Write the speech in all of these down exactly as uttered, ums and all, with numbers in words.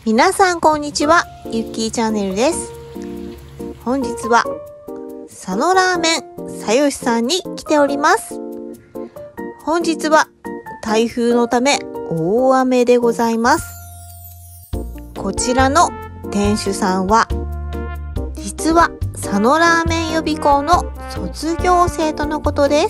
皆さんこんにちは、ゆっきーチャンネルです。本日は佐野ラーメンさよしさんに来ております。本日は台風のため大雨でございます。こちらの店主さんは実は佐野ラーメン予備校の卒業生とのことです。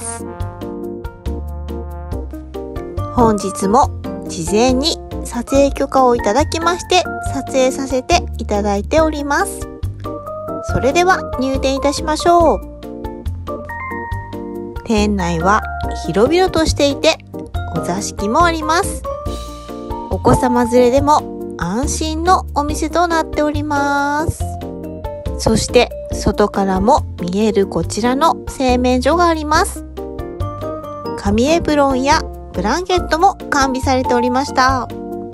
本日も事前に撮影許可をいただきまして撮影させていただいております。それでは入店いたしましょう。店内は広々としていてお座敷もあります。お子様連れでも安心のお店となっております。そして外からも見えるこちらの製麺所があります。紙エプロンやブランケットも完備されておりました。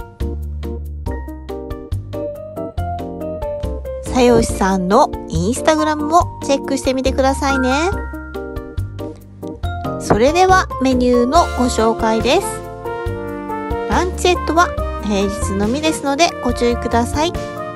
さよしさんのインスタグラムもチェックしてみてくださいね。それではメニューのご紹介です。ランチセットは平日のみですのでご注意ください。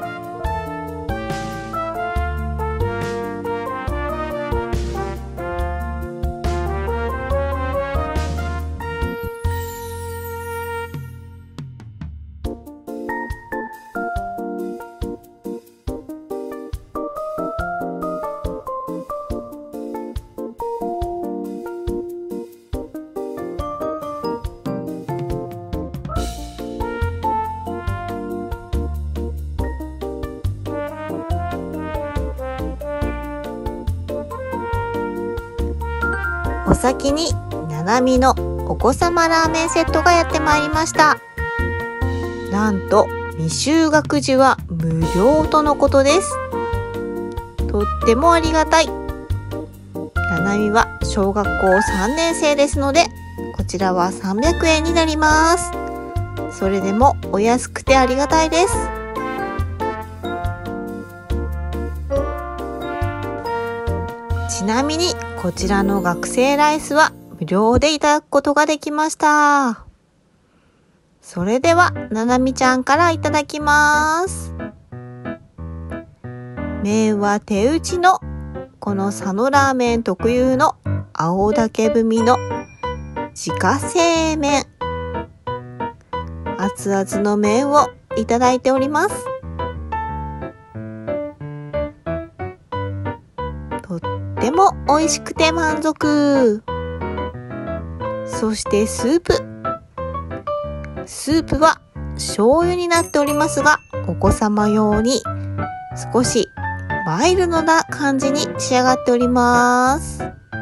お先にななみのお子様ラーメンセットがやってまいりました。なんと未就学児は無料とのことです。とってもありがたい。ななみは小学校さんねん生ですのでこちらはさんびゃくえんになります。それでもお安くてありがたいです。ちなみにこちらの学生ライスは無料でいただくことができました。それではななみちゃんからいただきます。麺は手打ちのこの佐野ラーメン特有の青竹踏みの自家製麺。熱々の麺をいただいております。とっても美味しくて満足。そしてスープ。スープは醤油になっておりますが、お子様用に少しマイルドな感じに仕上がっております。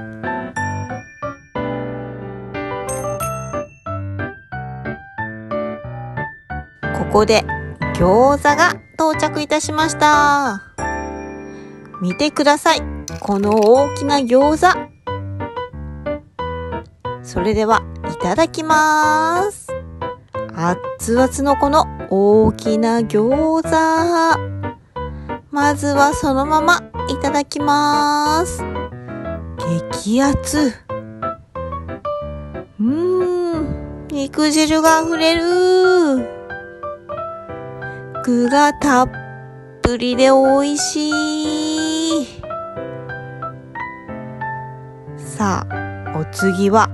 ここで餃子が到着いたしました。見てください。この大きな餃子。それではいただきます。熱々のこの大きな餃子。まずはそのままいただきます。激熱。うーん、肉汁があふれる。具がたっぷりで美味しい。さあ、お次は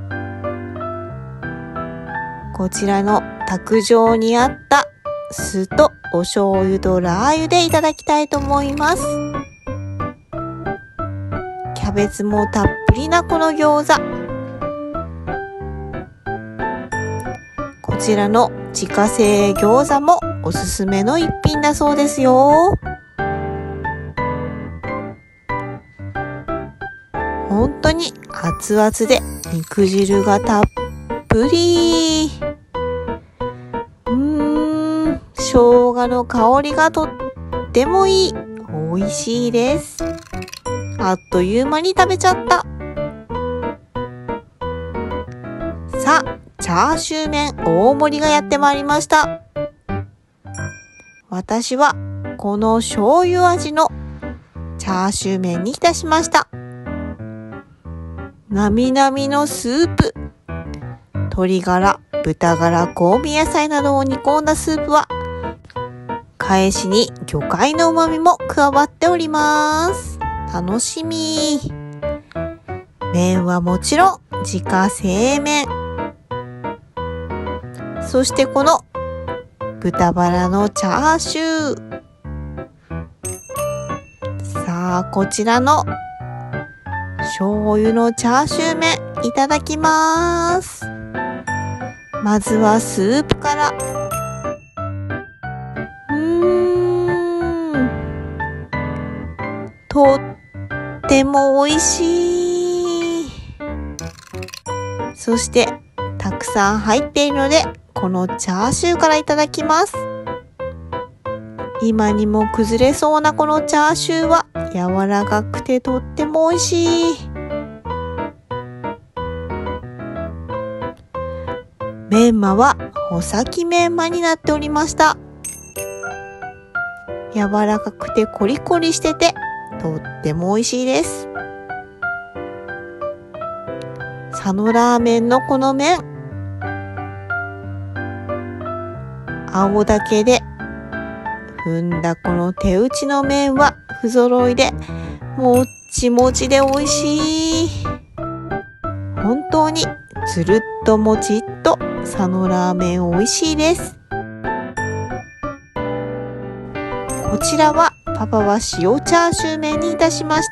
こちらの卓上にあった酢とお醤油とラー油でいただきたいと思います。キャベツもたっぷりなこの餃子。こちらの自家製餃子もおすすめの一品だそうですよ。本当に熱々で肉汁がたっぷり。うーん、生姜の香りがとってもいい。美味しいです。あっという間に食べちゃった。さあ、チャーシュー麺大盛りがやってまいりました。私はこの醤油味のチャーシュー麺にいたしました。なみなみのスープ。鶏ガラ、豚ガラ、香味野菜などを煮込んだスープは返しに魚介の旨味も加わっております。楽しみ。麺はもちろん自家製麺。そしてこの豚バラのチャーシュー。さあ、こちらの醤油のチャーシュー麺いただきます。まずはスープから。うーん。とっても美味しい。そしてたくさん入っているので、このチャーシューからいただきます。今にも崩れそうなこのチャーシューは柔らかくてとっても美味しい。メンマは穂先メンマになっておりました。柔らかくてコリコリしててとっても美味しいです。佐野ラーメンのこの麺、青竹で踏んだこの手打ちの麺は不揃いでもっちもちで美味しい。本当につるっともちっと佐野ラーメン美味しいです。こちらはパパは塩チャーシュー麺にいたしました。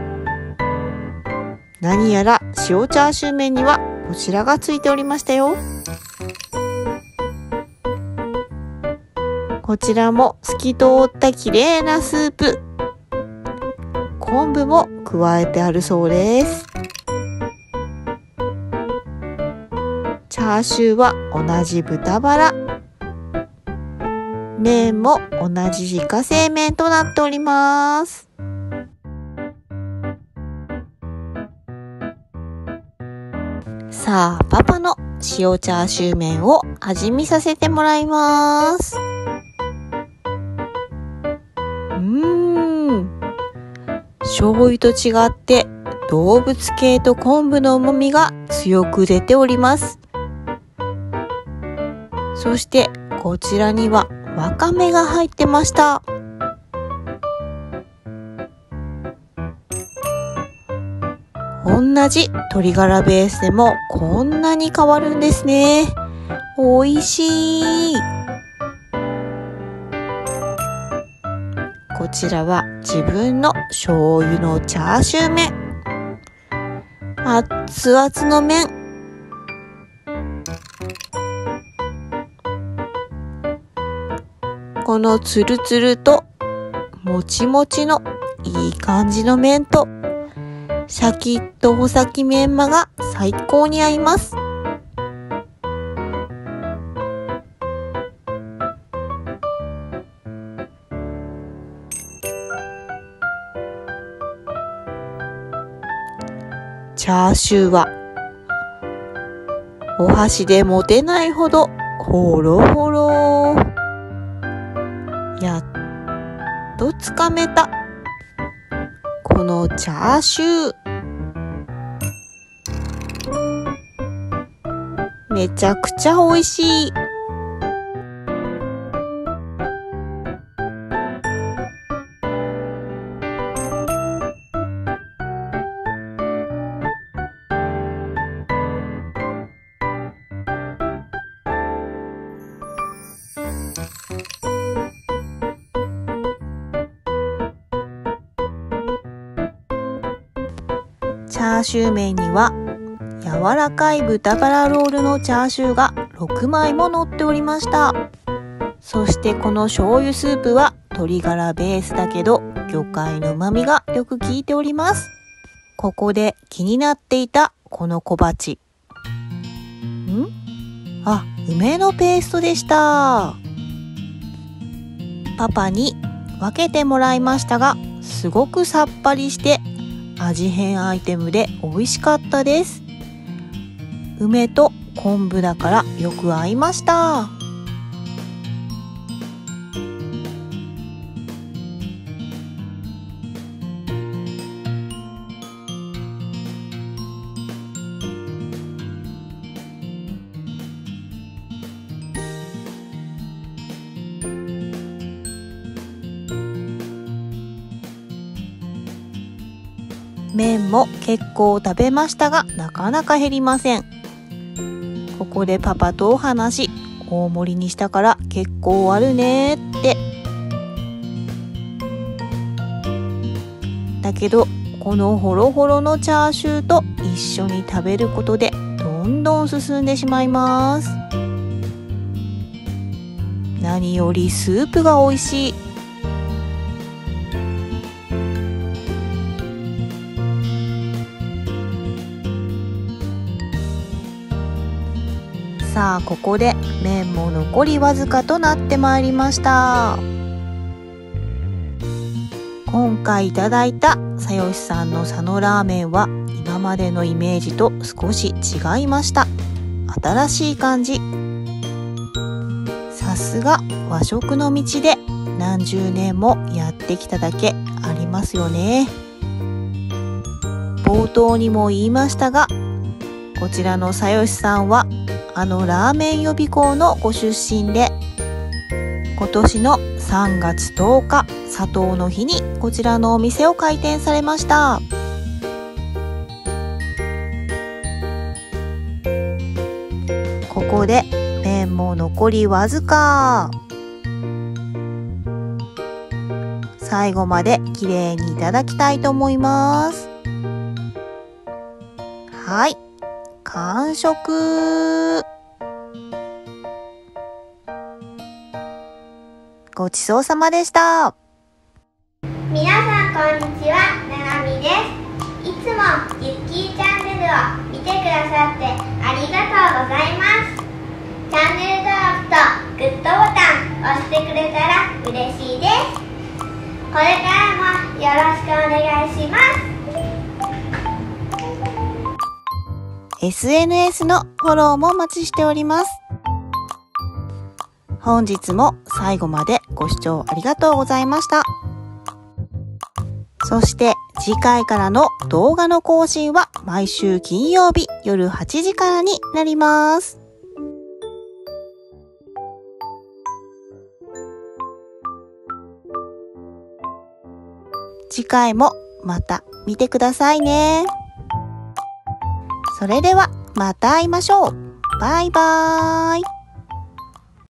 何やら塩チャーシュー麺にはこちらがついておりましたよ。こちらも透き通った綺麗なスープ。昆布も加えてあるそうです。チャーシューは同じ豚バラ。麺も同じ自家製麺となっております。さあ、パパの塩チャーシュー麺を味見させてもらいます。うーん。醤油と違って動物系と昆布の旨味が強く出ております。そしてこちらにはわかめが入ってました。同じ鶏ガラベースでもこんなに変わるんですね。美味しい。こちらは自分の醤油のチャーシュー麺。熱々の麺。このつるつるともちもちのいい感じの麺とシャキッと穂先メンマが最高に合います。チャーシューはお箸で持てないほどほろほろ。やっとつかめたこのチャーシュー。めちゃくちゃ美味しい。チャーシュー麺には柔らかい豚バラロールのチャーシューがろくまいも乗っておりました。そしてこの醤油スープは鶏ガラベースだけど魚介の旨味がよく効いております。ここで気になっていたこの小鉢。ん？あ、梅のペーストでした。パパに分けてもらいましたが、すごくさっぱりして味変アイテムで美味しかったです。梅と昆布だからよく合いました。 麺も結構食べましたが、なかなか減りません。ここでパパとお話、大盛りにしたから結構あるねって。だけどこのホロホロのチャーシューと一緒に食べることでどんどん進んでしまいます。何よりスープが美味しい。さあここで麺も残りわずかとなってまいりました。今回いただいたさよしさんの佐野ラーメンは今までのイメージと少し違いました。新しい感じ。さすが和食の道で何十年もやってきただけありますよね。冒頭にも言いましたが、こちらのさよしさんはあのラーメン予備校のご出身で、今年のさんがつとおか砂糖の日にこちらのお店を開店されました。ここで麺も残りわずか。最後まできれいにいただきたいと思います。はい、完食。ごちそうさまでした。 皆さんこんにちは、ななみです。いつもゆっきーチャンネルを見てくださってありがとうございます。チャンネル登録とグッドボタン押してくれたら嬉しいです。これからもよろしくお願いします。 エスエヌエス のフォローもお待ちしております。本日も最後までご視聴ありがとうございました。そして次回からの動画の更新は毎週金曜日夜はちじからになります。次回もまた見てくださいね。それではまた会いましょう。バイバーイ。